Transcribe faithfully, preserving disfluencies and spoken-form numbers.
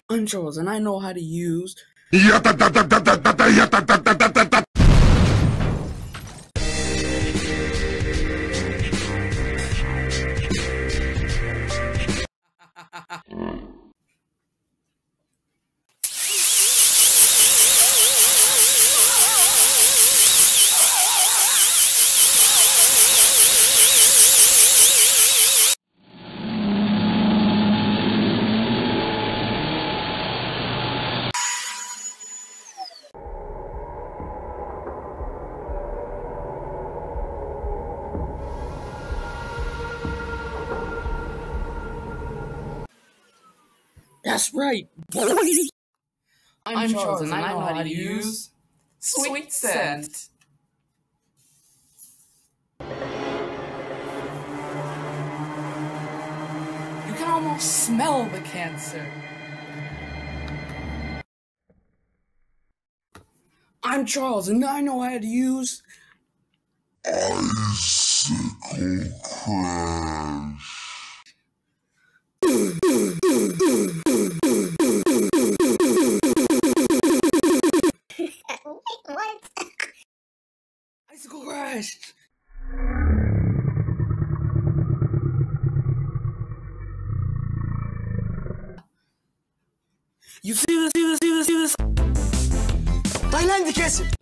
I'm Charles, and I know how to use Yatatatta, yatatatta. That's right. I'm, I'm Charles, Charles, and I know how to use sweet scent. You can almost smell the cancer. I'm Charles, and I know how to use Icicle crash. What? Icicle crash. You see this, see this, see this, see this? Tayland'i kesin.